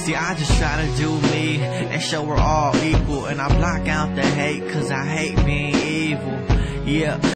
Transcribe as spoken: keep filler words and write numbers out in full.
See, I just try to do me and show we're all equal, and I block out the hate cause I hate being evil. Yeah.